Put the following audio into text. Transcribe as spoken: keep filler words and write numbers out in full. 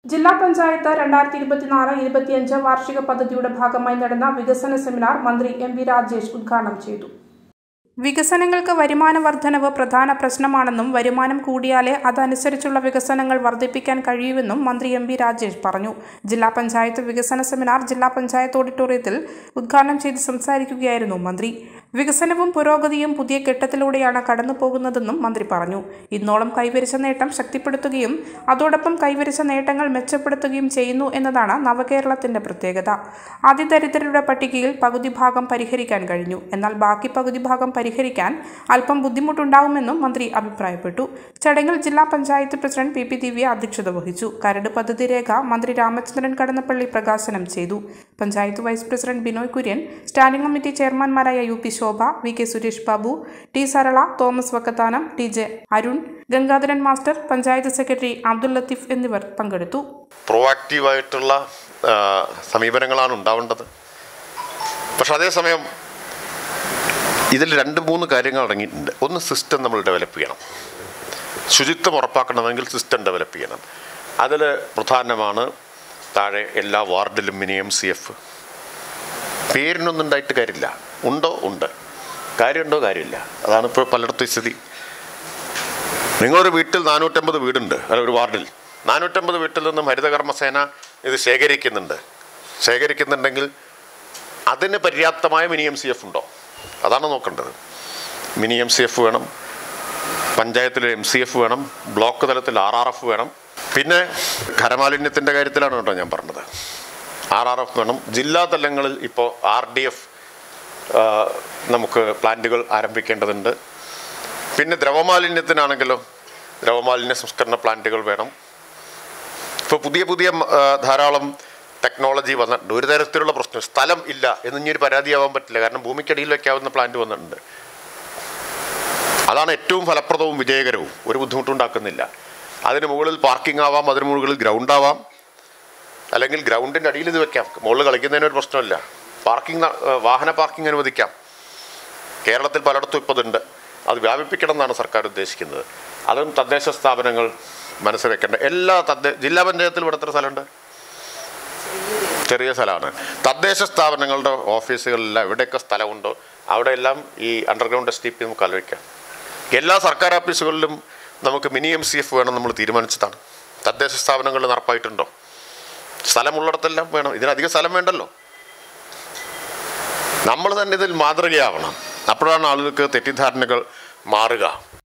ജില്ലാ പഞ്ചായത്ത് രണ്ടായിരത്തി ഇരുപത്തിനാല് ഇരുപത്തിയഞ്ച് വാർഷിക പദ്ധതിയുടെ ഭാഗമായി നടന്ന വികസന സെമിനാർ മന്ത്രി എം വി രാജേഷ് ഉദ്ഘാടനം ചെയ്തു. വികസനങ്ങൾക്ക് വരുമാന വർധനവ് പ്രധാന പ്രശ്നമാണെന്നും വരുമാനം കൂടിയാലേ അതനുസരിച്ചുള്ള വികസനങ്ങൾ വർദ്ധിപ്പിക്കാൻ കഴിയുമെന്നും മന്ത്രി എം വി രാജേഷ് പറഞ്ഞു. ജില്ലാ പഞ്ചായത്ത് വികസന സെമിനാർ ജില്ലാ പഞ്ചായത്ത് ഓഡിറ്റോറിയത്തിൽ ഉദ്ഘാടനം ചെയ്ത് സംസാരിക്കുകയായിരുന്നു മന്ത്രി. വികസനവും പുരോഗതിയും പുതിയ ഘട്ടത്തിലൂടെയാണ് കടന്നു പോകുന്നതെന്നും മന്ത്രി പറഞ്ഞു. ഇന്നോളം കൈവരിച്ച നേട്ടം ശക്തിപ്പെടുത്തുകയും അതോടൊപ്പം കൈവരിച്ച നേട്ടങ്ങൾ മെച്ചപ്പെടുത്തുകയും ചെയ്യുന്നു എന്നതാണ് നവകേരളത്തിന്റെ പ്രത്യേകത. അതിദരിദ്രരുടെ പട്ടികയിൽ പകുതി ഭാഗം പരിഹരിക്കാൻ കഴിഞ്ഞു. എന്നാൽ ബാക്കി പകുതി ഭാഗം പരിഹരിക്കാൻ അല്പം ബുദ്ധിമുട്ടുണ്ടാവുമെന്നും മന്ത്രി അഭിപ്രായപ്പെട്ടു. ചടങ്ങിൽ ജില്ലാ panchayat president P P Divya അധ്യക്ഷത വഹിച്ചു. കരട് പദ്ധതി രേഖ മന്ത്രി രാമചന്ദ്രൻ കടന്നപ്പള്ളി പ്രകാശനം ചെയ്തു. Panchayat vice president Binoy Kurian, standing committee ചെയർമാൻമാരായ U P Shobha, V K Suresh Babu, T Sarala, Thomas Vakkathanam, T J Arun, Gangadharan master, panchayat secretary Abdul Latheef എന്നിവർ പങ്കെടുത്തു. പ്രോആക്റ്റീവായിട്ടുള്ള സമീപനങ്ങളാണ് ഉണ്ടാവേണ്ടത്. പക്ഷെ അതേസമയം ഇതിൽ രണ്ട് മൂന്ന് കാര്യങ്ങൾ അടങ്ങിയിട്ടുണ്ട്. ഒന്ന്, സിസ്റ്റം നമ്മൾ ഡെവലപ്പ് ചെയ്യണം. ശുചിത്വം ഉറപ്പാക്കണമെങ്കിൽ സിസ്റ്റം ഡെവലപ്പ് ചെയ്യണം. അതിൽ പ്രധാനമാണ് താഴെ എല്ലാ വാർഡിലും മിനി എം സി എഫ്. പേരിനൊന്നും ഉണ്ടായിട്ട് കാര്യമില്ല. ഉണ്ടോ ഉണ്ട്, കാര്യമുണ്ടോ കാര്യമില്ല. അതാണ് ഇപ്പോൾ പലയിടത്തും സ്ഥിതി. നിങ്ങളൊരു വീട്ടിൽ നാനൂറ്റമ്പത് വീടുണ്ട്, അല്ല ഒരു വാർഡിൽ നാനൂറ്റമ്പത് വീട്ടിൽ നിന്നും ഹരിതകർമ്മസേന ഇത് ശേഖരിക്കുന്നുണ്ട്. ശേഖരിക്കുന്നുണ്ടെങ്കിൽ അതിന് പര്യാപ്തമായ മിനി എം സി എഫ് ഉണ്ടോ? അതാണ് നോക്കേണ്ടത്. മിനി എം സി എഫ് വേണം, പഞ്ചായത്തിൽ എം സി എഫ് വേണം, ബ്ലോക്ക് തലത്തിൽ ആർ ആർ എഫ് വേണം. പിന്നെ ഖരമാലിന്യത്തിൻ്റെ കാര്യത്തിലാണ് കേട്ടോ ഞാൻ പറഞ്ഞത്. ആർ ആർ എഫ് വേണം. ജില്ലാ തലങ്ങളിൽ ഇപ്പോൾ ആർ ഡി എഫ് നമുക്ക് പ്ലാന്റുകൾ ആരംഭിക്കേണ്ടതുണ്ട്. പിന്നെ ദ്രവമാലിന്യത്തിനാണെങ്കിലോ ദ്രവമാലിന്യ സംസ്കരണ പ്ലാന്റുകൾ വേണം. ഇപ്പോൾ പുതിയ പുതിയ ധാരാളം ടെക്നോളജി വന്നിട്ടുണ്ട്. ഒരു തരത്തിലുള്ള പ്രശ്നം സ്ഥലം ഇല്ല എന്നിഞ്ഞൊരു പരാതിയാവാൻ പറ്റില്ല. കാരണം ഭൂമിക്കടിയിൽ വയ്ക്കാവുന്ന പ്ലാന്റ് വന്നിട്ടുണ്ട്. അതാണ് ഏറ്റവും ഫലപ്രദവും വിജയകരവും. ഒരു ബുദ്ധിമുട്ടുണ്ടാക്കുന്നില്ല. അതിന് മുകളിൽ പാർക്കിംഗ് ആവാം, അതിന് മുകളിൽ ഗ്രൗണ്ട് ആവാം, അല്ലെങ്കിൽ ഗ്രൗണ്ടിൻ്റെ അടിയിൽ ഇത് വെക്കാം. മുകളിൽ കളിക്കുന്നതിനൊരു പ്രശ്നമില്ല. പാർക്കിംഗ്, വാഹന പാർക്കിംഗ് അനുവദിക്കാം. കേരളത്തിൽ പലയിടത്തും ഇപ്പോൾ ഇതുണ്ട്. അത് വ്യാപിപ്പിക്കണം എന്നാണ് സർക്കാർ ഉദ്ദേശിക്കുന്നത്. അതും തദ്ദേശ സ്ഥാപനങ്ങൾ മനസ്സിൽ വെക്കേണ്ട. എല്ലാ തദ്ദേശ ജില്ലാ പഞ്ചായത്തിലും ഇവിടെ എത്ര സ്ഥലമുണ്ട്? ചെറിയ സ്ഥലമാണ്. തദ്ദേശ സ്ഥാപനങ്ങളുടെ ഓഫീസുകളിലെല്ലാം എവിടെയൊക്കെ സ്ഥലമുണ്ടോ അവിടെയെല്ലാം ഈ അണ്ടർഗ്രൗണ്ട് എസ് ടി പി നമുക്ക് ആലോചിക്കാം. എല്ലാ സർക്കാർ ഓഫീസുകളിലും നമുക്ക് മിനി എം സി എഫ് വേണം നമ്മൾ തീരുമാനിച്ചതാണ്. തദ്ദേശ സ്ഥാപനങ്ങളിൽ നടപ്പായിട്ടുണ്ടോ? സ്ഥലമുള്ളിടത്തെല്ലാം വേണം. ഇതിനധികം സ്ഥലം വേണ്ടല്ലോ. നമ്മൾ തന്നെ ഇതിൽ മാതൃകയാവണം. അപ്പോഴാണ് ആളുകൾക്ക് തെറ്റിദ്ധാരണകൾ മാറുക.